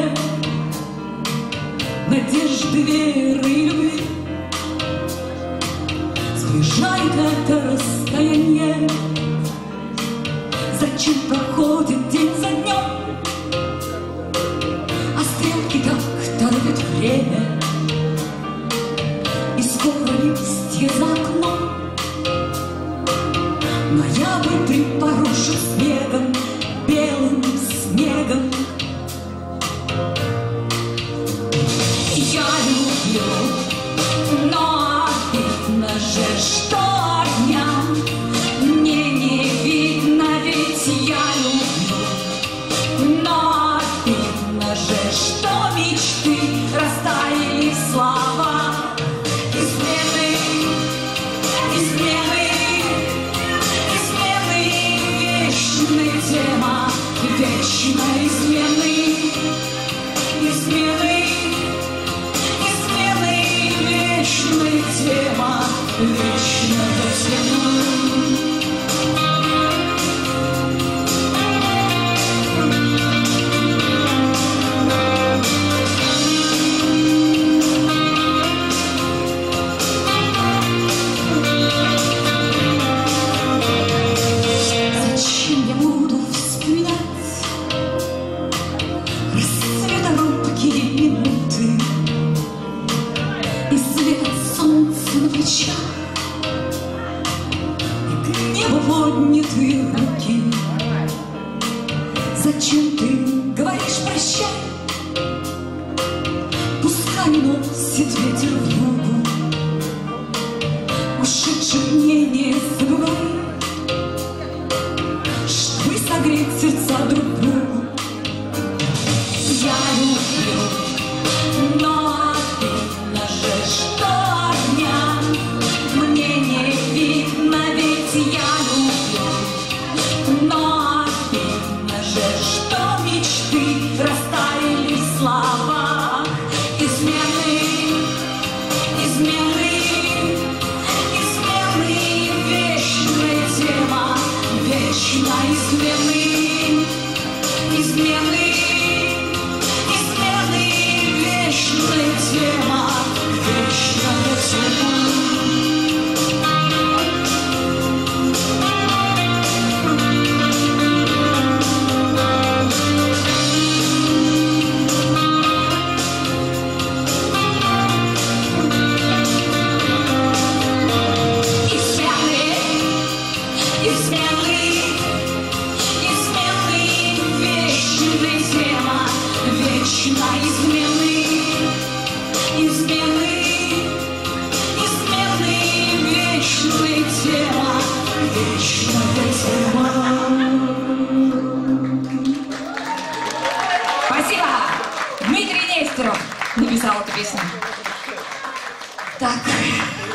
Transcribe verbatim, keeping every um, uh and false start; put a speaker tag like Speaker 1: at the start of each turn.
Speaker 1: мне надежды, веры и любви. Сближает это расстояние, зачем проходит день за днем, а стрелки так торопят время, и скоро листья за окном. Ноябрь припорошен снегом, белым снегом. Я люблю, но обидно же, что огня мне не видно, ведь я люблю, но обидно же, что мечты растаяли в словах. Измены, измены, измены, вечная тема, вечно измены, измены. Вечная тема, вечная тема. Зачем я буду вспоминать рассвета робкие минуты и свет солнца на плечах, и к небу поднятые руки? Зачем ты говоришь прощай? Пускай носит ветер в югу, ушедших дней не забывай, чтобы согреть сердца друг другу. Я люблю, но обидно же, что огня мне не видно, ведь я люблю, но обидно же, что мечты растаяли в словах. Измены, измены, измены, вечная тема, вечно измены, измены. Вечная тема, вечная тема. Измены, измены, измены, вечная тема, вечно измены. Измены, измены, вечная тема, вечная тема.
Speaker 2: Спасибо! Дмитрий Нестеров написал эту песню.
Speaker 1: Так.